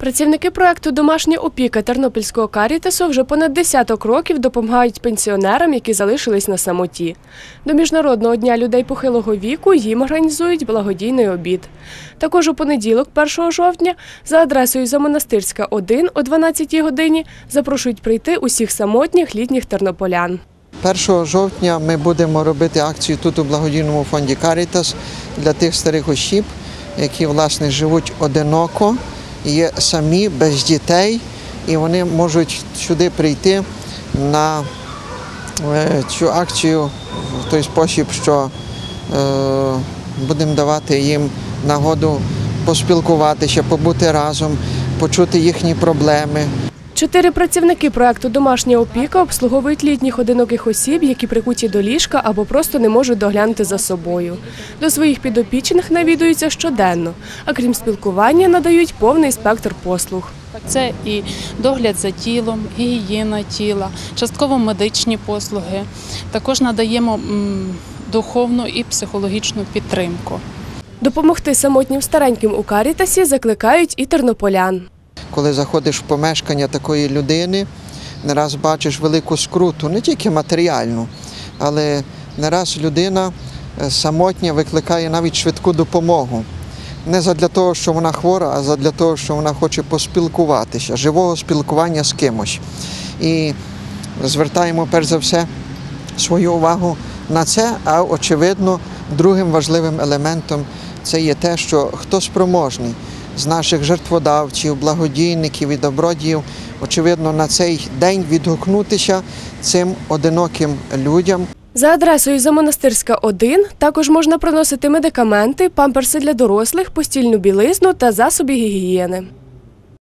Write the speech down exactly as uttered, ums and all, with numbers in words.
Працівники проєкту «Домашня опіка» Тернопільського Карітасу вже понад десяток років допомагають пенсіонерам, які залишились на самоті. До Міжнародного дня людей похилого віку їм організують благодійний обід. Також у понеділок, першого жовтня, за адресою Замонастирська, один о дванадцятій годині запрошують прийти усіх самотніх літніх тернополян. першого жовтня ми будемо робити акцію тут у благодійному фонді «Карітас» для тих старих осіб, які, власне, живуть одиноко, є самі, без дітей, і вони можуть сюди прийти на цю акцію в той спосіб, що е, будемо давати їм нагоду поспілкуватися, побути разом, почути їхні проблеми. Чотири працівники проєкту «Домашня опіка» обслуговують літніх одиноких осіб, які прикуті до ліжка або просто не можуть доглянути за собою. До своїх підопічних навідуються щоденно, а крім спілкування, надають повний спектр послуг. Це і догляд за тілом, і гігієна тіла, частково медичні послуги. Також надаємо духовну і психологічну підтримку. Допомогти самотнім стареньким у Карітасі закликають і тернополян. Коли заходиш в помешкання такої людини, не раз бачиш велику скруту, не тільки матеріальну, але не раз людина самотня викликає навіть швидку допомогу. Не задля того, що вона хвора, а задля того, що вона хоче поспілкуватися, живого спілкування з кимось. І звертаємо перш за все свою увагу на це, а очевидно другим важливим елементом це є те, що хто спроможний з наших жертводавців, благодійників і добродіїв, очевидно, на цей день відгукнутися цим одиноким людям. За адресою Замонастирська, один також можна приносити медикаменти, памперси для дорослих, постільну білизну та засоби гігієни.